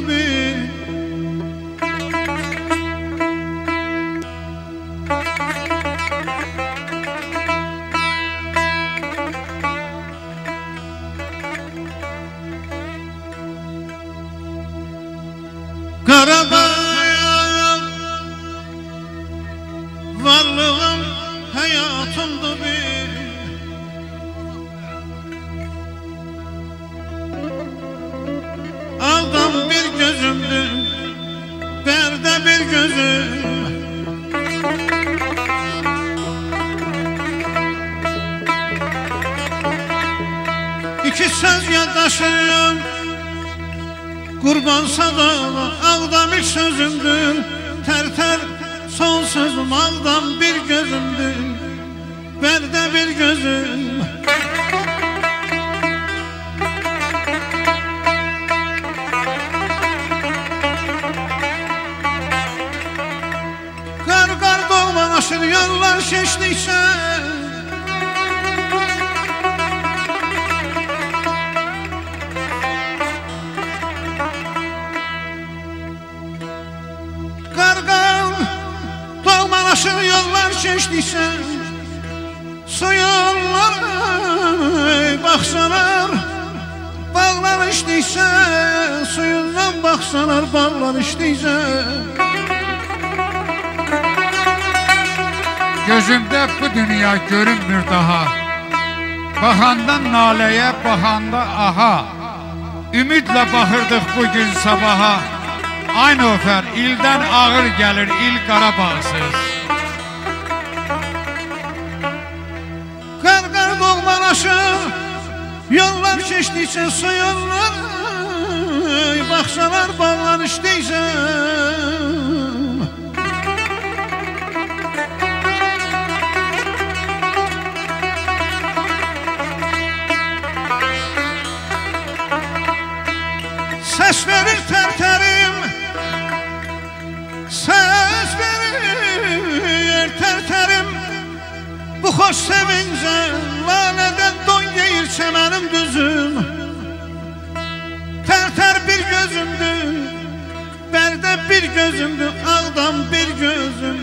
bir. Qarabağ varlığım hayatımdı bir. Ağdam bir gözümdü, berde bir gözüm. İki söz yaddaşım, kurban sadalı. Ağdam ilk sözümdür, ter son sözüm. Ağdam bir gözümdür, berde bir gözüm. Kar doğmalaşır yollar şişlikse, Doğmalaşır yollar keçdiksə, su yollar baxsalar, bağlar içdiksə, suyundan baxsalar, bağlar içdiksə. Gözümdə bu dünya görünmür daha, baxandan naləyə, baxanda aha. Ümidlə baxırdıq bugün sabaha, aynı ofer ildən ağır gəlir il Qarabağsız. Qar doğmalaşır yollar keçdiksə, su yollar baxsalar, bağlar içdiksə. Səs verir tərtərim, səs verir tərtərim. Bu xoş sevincə lalədən don geyir çəmənim düzüm. Tərtər bir gözümdür, bərdə bir gözümdür, ağdam bir gözüm.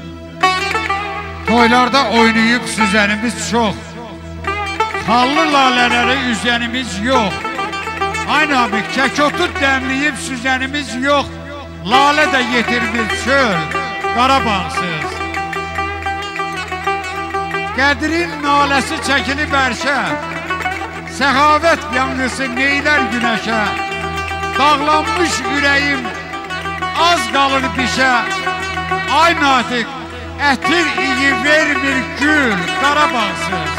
Toylarda oynayıb süzənimiz çox, xallı lalələri üzənimiz yox. Aynı abi kekotu demleyip süzənimiz yok. Lale de yetirmir çöl Qarabağsız. Qədirin naləsi çəkilib ərşə, səxavət yanğısı neylər günəşə. Dağlanmış ürəyim az qalır dişə. Ay natiq ətir iyi vermir gül Qarabağsız.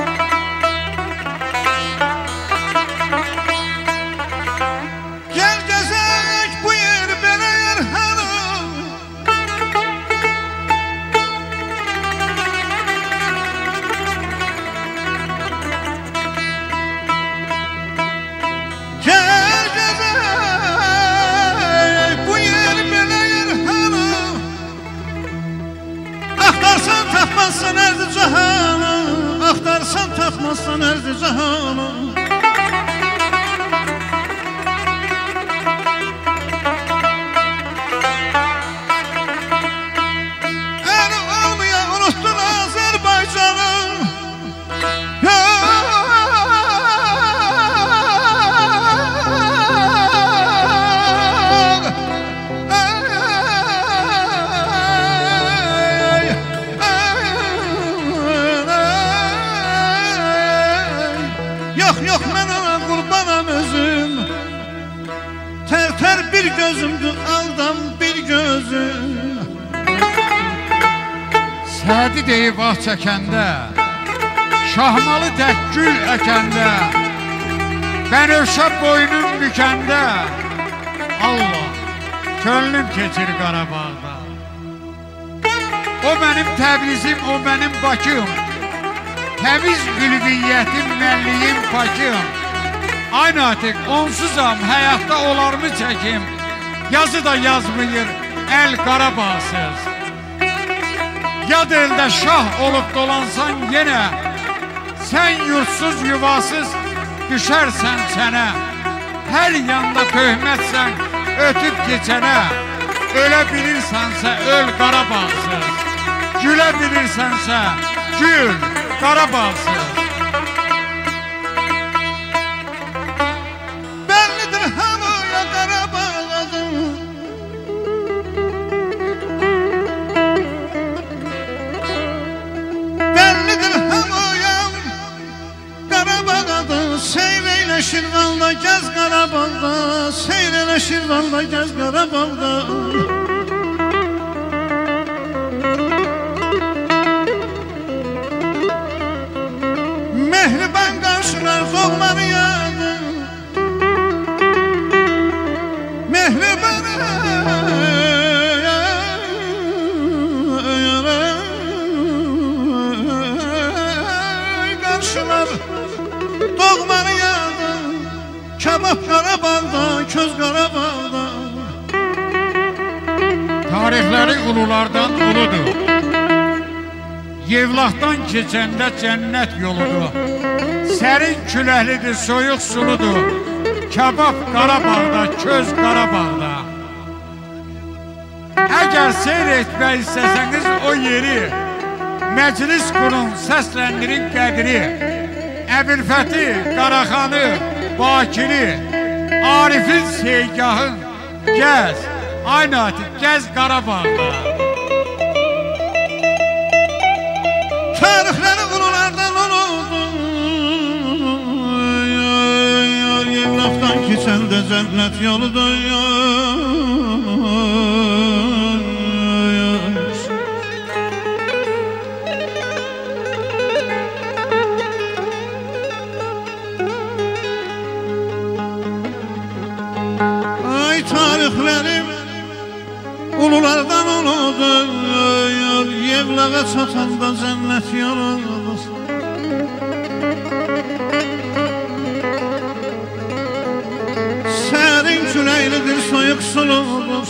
Tapmazsan erdi cahanı, axtarsan tapmazsan erdi cahanı. Əli olmaya unuttun Azərbaycanı. Yok mən ona qurbanam özüm. Ter bir gözümdür, aldam bir gözüm. Sədi deyib ah çəkəndə, şahmalı tək gül əkəndə, bənövşə boynum bükəndə, Allah, könlüm keçir Qarabağda. O mənim Təbrizim, o mənim Bakım. Təmiz ülviyyətim, mənliyim, pakım. Ay natiq, onsuzam, həyatda olarımı çəkim. Yazı da yazmıyır, əl Qarabağsız. Yad elde şah olup dolansan yenə, sən yurtsuz yuvasız düşərsən çənə. Hər yanda töhmətsən, ötüb keçənə. Ölə bilirsənsə öl Qarabağsız, gülə bilirsənsə gül Qarabağsız. Bellidir havaya Qarabağladım, bellidir havaya Qarabağladım. Seyr eyle Şirvan'da gez Qarabağda, seyr eyle Şirvan'da gez Qarabağda. Mehriban qarşılar doğmanı yadı, mehriban qarşılar doğmanı yadı. Kebab Qarabağda, köz Qarabağda. Tarixləri ululardan uludur. Yevlaqdan keçəndə cənnət yoludur. Sərin küləklidir, soyuq suludur. Kebab Qarabağda, köz Qarabağda. Əgər seyr etmək istəsəniz o yeri, məclis qurun, səsləndirin qədri. Əbülfəti, Qaraxanı, Bakiri, Arifin seygahın gəz, aynatı gəz Qarabağda. Tarixləri ululardan uludur, Yevlaqdan keçəndə cənnət yoludur. Ay tarixlərim ululardan uludur, Yevlağa çatanda cənnət yoludur. Sərin küləklidir, soyuq suludur.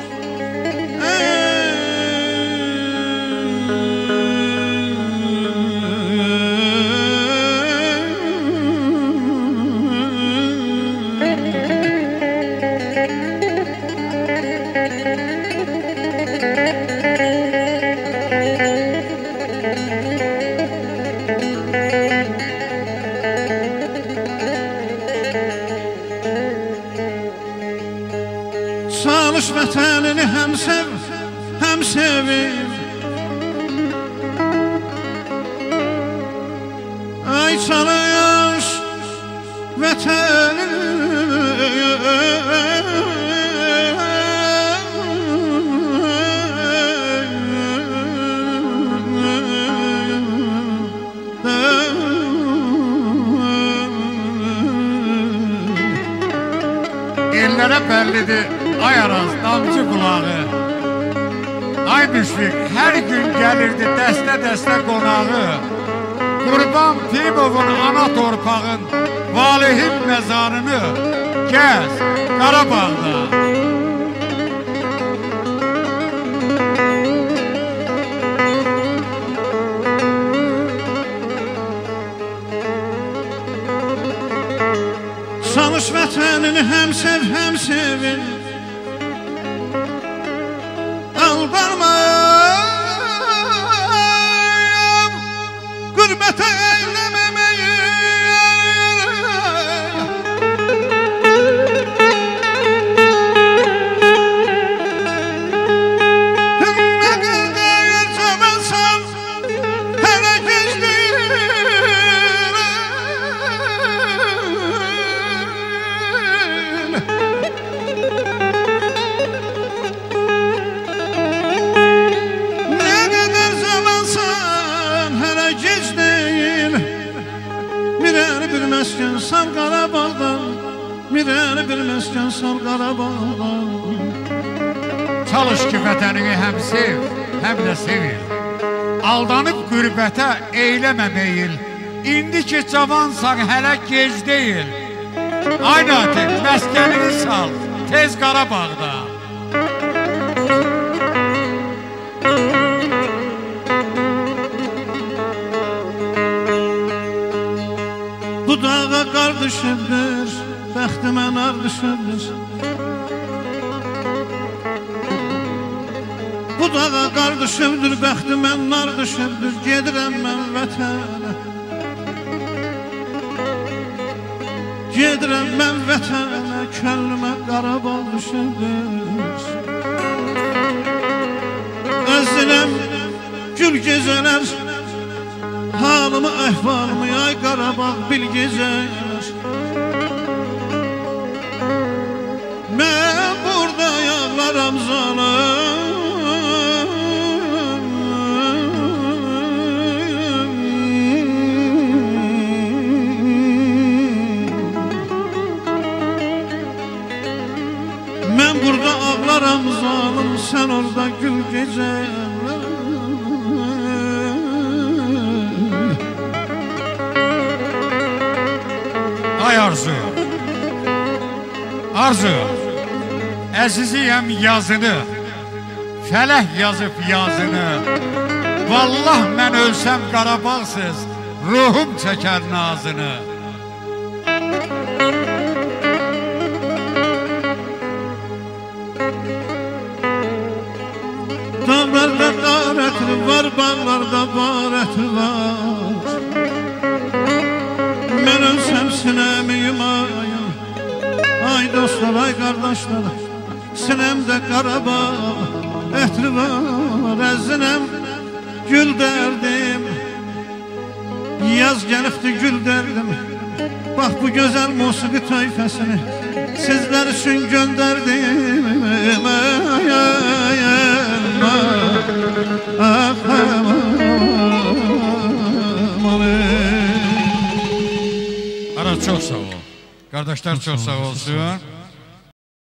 Çalış vətənini həm sev, həm sevir. Ay çalış vətənini Ellərə bəllidir ay araz damcı qulağı. Ay müşfiq hər gün gəlirdi dəstə-dəstə qonağı. Qurban Timovun ana torpağın valihin məzarını gəz Qarabağda. Çalış vətənini həm sev, həm sevir. Aldanmayam, qürbətə eyləməməyim. Nə qədər çabalsan, hələ gecdir. Bir məskən sal Qarabağda, mirəni bir məskən sal Qarabağda. Çalış ki vətənini həm sev, həm də sevir. Aldanıb qürbətə eyləmə meyil. İndi ki cavansan hələ gec deyil. Aynatı məskənini sal, tez Qarabağda. Bu dağa qar düşübdür, bəxtimə nar düşübdür. Budağa qar düşübdür, bəxtimən nar düşübdür, gedirəm mən vətənə. Gedirəm mən vətənə, könlümə Qarabağ düşübdür. Əziləm gül gecələr, halımı, əhvalımı, ay Qarabağ bil gecələr. Mən burada yağlaram zalım, mən burada ağlaram zalım, sən orada gül gecələr. Ay Arzu, Arzu, əziziyəm yazını, fələk yazıb yazını. Vallah mən ölsəm Qarabağsız, ruhum çəkər nazını. Dağlarda qarətli var, bağlarda barətli var. Mən ölsəm sinəmi yumayım, ay dostlar, ay qardaşlar, sinəmdə Qarabağ ətri var. Əzinəm gül dərdim, yaz gəlibdi gül dərdim. Bax bu gözəl musiqi tayfəsini sizlər üçün göndərdim. Ay, ay, Aras, çox sağ ol. Qardaşlar çox sağ olsun.